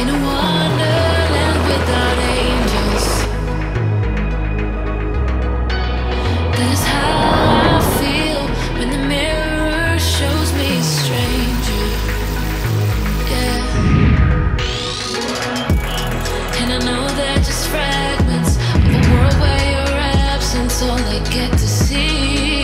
in a wonderland without angels. That is how I feel when the mirror shows me a stranger. Yeah. And I know they're just fragments of a world where your absence all I get to see.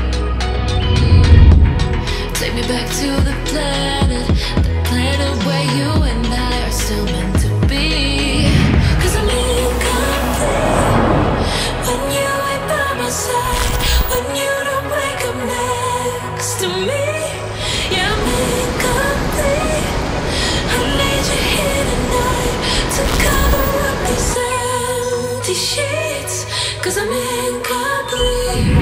Take me back to the planet where you and I are still meant to be. 'Cause I'm incomplete when you ain't by my side, when you don't wake up next to me. Yeah, I'm incomplete. I need you here tonight to cover up these empty sheets. 'Cause I'm incomplete.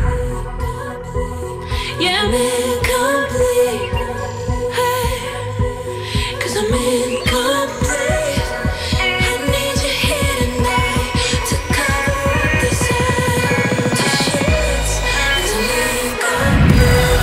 Yeah, I'm incomplete. Hey, 'cause I'm incomplete. I need you here tonight to cover up these empty sheets. 'Cause I'm incomplete.